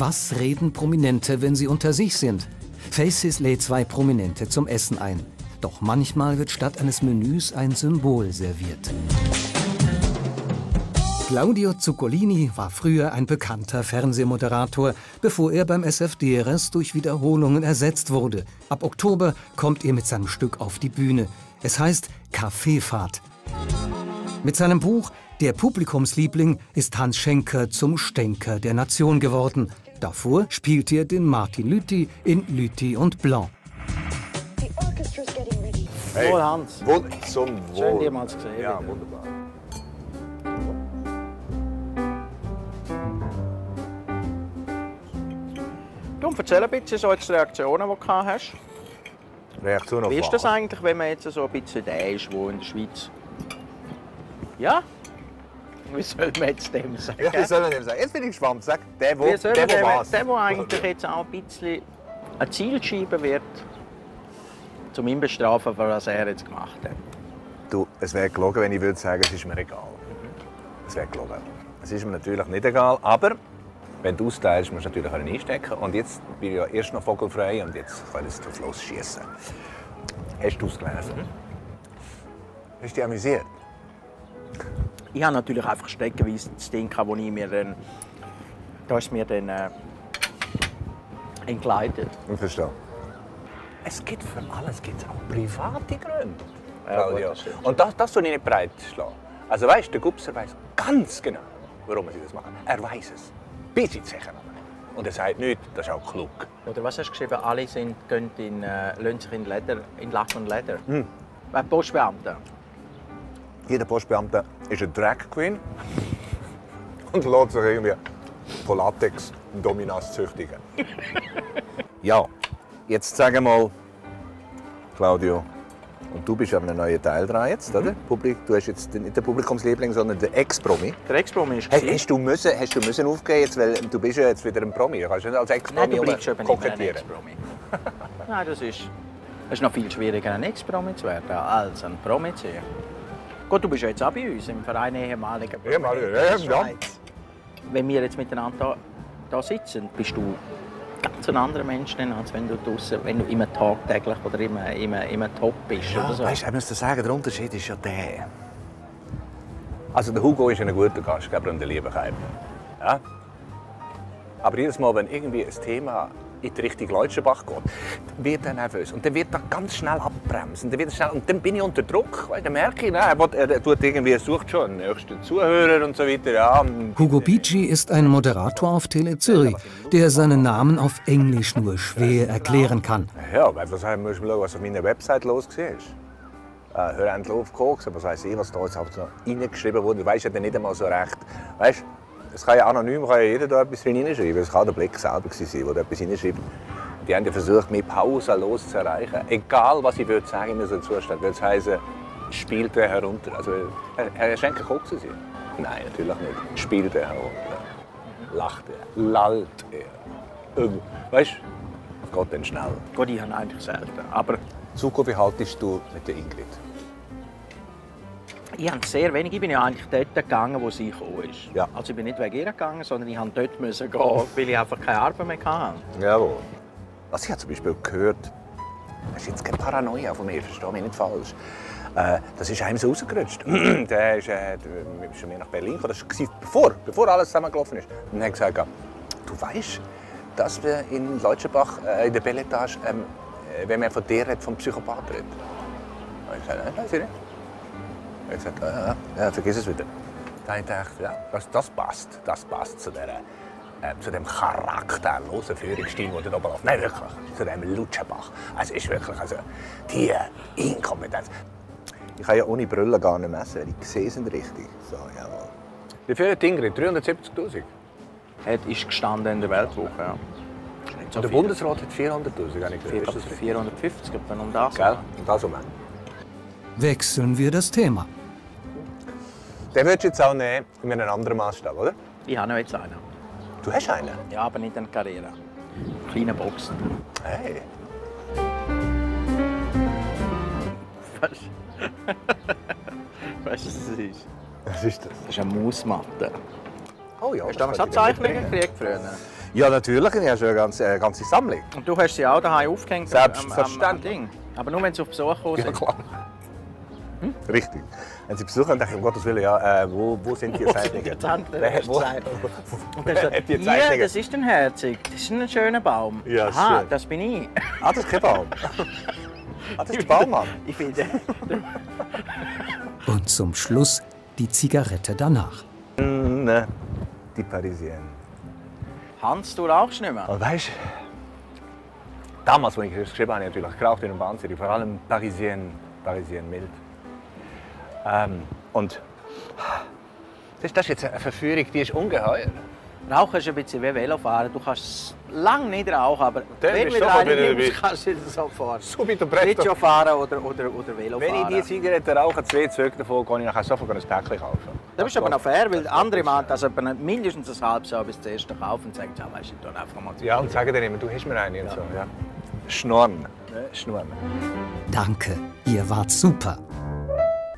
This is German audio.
Was reden Prominente, wenn sie unter sich sind? Faces lädt 2 Prominente zum Essen ein. Doch manchmal wird statt eines Menüs ein Symbol serviert. Claudio Zuccolini war früher ein bekannter Fernsehmoderator, bevor er beim SFDRS durch Wiederholungen ersetzt wurde. Ab Oktober kommt er mit seinem Stück auf die Bühne. Es heißt Kaffeefahrt. Mit seinem Buch Der Publikumsliebling ist Hans Schenker zum Stänker der Nation geworden. Davor spielt er den Martin Lüthi in Lüthi und Blanc. Hey, Wohl, Hans. Zum Wohl. Schön, dir mal zu sehen. Ja, wunderbar. Du, erzähl ein bisschen so jetzt die Reaktionen, die du gehabt hast. Reaktion auf Wie ist das was? eigentlich, wenn man jetzt so ein bisschen der ist, der in der Schweiz... Ja? Wie soll man jetzt dem sagen? Ja, wie soll man dem sagen? Jetzt bin ich gespannt. Sag, der, Wie soll man dem, was? der eigentlich jetzt auch ein bisschen ein Zielscheibe wird, um ihn zu bestrafen, für was er jetzt gemacht hat. Du, es wäre gelogen, wenn ich würde sagen, es ist mir egal. Es wäre gelogen. Es ist mir natürlich nicht egal, aber wenn du austeilst, musst du natürlich auch einstecken. Und jetzt bin ich ja erst noch vogelfrei und jetzt kann ich drauf losschießen. Hast du es gelesen? Hast du dich amüsiert? Ich habe natürlich einfach streckenweise das Ding, wo ich mir dann... Da ist mir dann entgleitet. Ich verstehe. Es gibt für alles gibt's auch private Gründe. Ja, Claudio. gut, das stimmt. Und das soll ich nicht breitschlagen. Also weißt du, der Gubser weiß ganz genau, warum sie das machen. Er weiß es. Bis ins Zechen. Und er sagt nichts, das ist auch klug. Oder was hast du geschrieben? Alle lassen sich in Lack und Leder. Postbeamte. Jeder Postbeamte ist eine Drag Queen und lässt sich irgendwie von Latex Dominas züchtigen. Ja, jetzt sag mal, Claudio, und du bist an einem neuen Teil dran jetzt, oder? Du hast jetzt nicht den Publikumsliebling, sondern den Ex-Promi. Der Ex-Promi ist Hast du müssen aufgeben, jetzt, weil du bist ja jetzt wieder ein Promi. Du kannst nicht als Nein, Ex-Promi du bleibst eben nicht mehr ein kokettieren. Ex-Promi. Nein, das ist noch viel schwieriger, ein Ex-Promi zu werden, als ein Promi zu sein. Gut, du bist ja jetzt auch bei uns im Verein ehemaliger Ja. Schweiz. Wenn wir jetzt miteinander da sitzen, bist du ganz ein anderer Mensch, als wenn du draußen, wenn du immer tagtäglich oder immer top bist. Ja, oder so. weißt, ich muss dir sagen, der Unterschied ist ja der. Also der Hugo ist ein guter Gastgeber und ein lieber Kerl. Ja? Aber jedes Mal, wenn irgendwie ein Thema in die Richtung Leutschenbach geht, wird er nervös. Und dann wird er ganz schnell abbremsen. Und dann bin ich unter Druck. Weißt, dann merke ich, er sucht schon einen nächsten Zuhörer und so weiter. Ja. Hugo Pici ist ein Moderator auf Tele Zürich, der seinen Namen auf Englisch nur schwer erklären kann. Ja, weil was musst du schauen, was auf meiner Website los war. Hör endlich auf koksen, was weiss ich, was da jetzt noch reingeschrieben wurde. Du weißt ja dann nicht einmal so recht. Weißt, es kann ja anonym jeder da etwas hineinschreiben. Es kann der Blick selber sein, der etwas hineinschreibt. Die haben ja versucht, mich pausenlos zu erreichen. Egal, was ich würde sagen in so einem Zustand. Würde es heißen, spielt er herunter. Also, Herr Schenker, koksen Sie? Nein, natürlich nicht. Spielt er herunter. Lacht er. Lallt er. Weißt du, es geht dann schnell. Gut, ich habe eigentlich selten. Aber Zuko, wie haltest du mit der Ingrid? ich habe sehr wenig. Ich bin ja eigentlich dort gegangen, wo sie gekommen ist. Ja. Also ich bin nicht wegen ihr gegangen, sondern ich musste dort gehen, weil ich einfach keine Arbeit mehr hatte. Jawohl. Was ich habe zum Beispiel gehört, das ist jetzt keine Paranoia von mir, verstehe mich nicht falsch. Das ist einem so rausgerutscht. Der ist schon mehr nach Berlin gekommen. Das war bevor alles zusammengelaufen ist. Und er hat gesagt, du weißt, dass wir in Leutschenbach in der Belletage, wenn man von dir redet, vom Psychopath redet. Und ich gesagt, nein, weiß ich nicht. Er hat gesagt, ja, vergiss es wieder. Da habe ich gedacht, ja, das passt zu dem charakterlosen Führungsstil, der da oben läuft. Nein, wirklich, zu dem Lutschenbach. Es ist wirklich, also, die Inkompetenz. Ich kann ja ohne Brille gar nicht messen, ich sehe es nicht richtig. So, jawohl. Wie viel hat Ingrid? 370'000? Ist gestanden in der Weltwoche, ja. So der Bundesrat hat 400'000, habe ich gehört. 450, etwa um das. Gell? Und das um. Wechseln wir das Thema. Den würdest du jetzt auch nehmen, in einem anderen Maßstab, oder? Ich habe noch jetzt einen. Du hast einen? Ja, aber nicht eine Karriere. Kleine Boxen. Hey. Weißt du, was das ist? Was ist das? Das ist eine Mausmatte. Oh ja, Hast du damals auch Zeichnungen gekriegt früher? Ja, natürlich. Ich habe schon eine ganze Sammlung. Und du hast sie auch daheim aufgehängt? Selbstverständlich. Ding. Aber nur wenn sie auf Besuch kommen Ja, sind. klar. Richtig. Wenn Sie Besucher haben, denke ich, um Gottes Willen, ja, wo sind die Zeichnungen? Die Tante Wer hat- hast wo- gesagt. Und dann Wer sagt, hat die ja, Zeichnungen? das ist ein Herzig. Das ist ein schöner Baum. Ja, Aha, schön. das bin ich. Ah, das ist kein Baum. Ah, das ist der Baummann. Ich finde, Und zum Schluss die Zigarette danach. Die Parisienne. Hans, du rauchst nicht mehr. Und weißt du, damals, als ich das geschrieben habe, habe ich natürlich geraucht in der Bahnserie, vor allem Parisienne mild. Und das ist jetzt eine Verführung, die ist ungeheuer. Rauchen ist ein bisschen wie Velofahren. Du kannst lange nicht rauchen, aber Dann wenn bist du du wieder sofort eine wieder nimmst, dabei. kannst du wieder so fahren. So wie der Brett. Schlittschuh fahren oder Velo Wenn ich fahren. diese Zigaretten rauche, 2 Züge davon, kann ich nachher sofort ein Päckchen kaufen. Das ist aber noch fair, weil andere machen das etwa mindestens ein halbes Jahr bis zum ersten kaufen und sagen, ja, weißt du, dann einfach mal zu. Ja, und sagen dir immer, du hast mir eine und so. Ja. Schnorren. Schnorren. Danke, ihr wart super.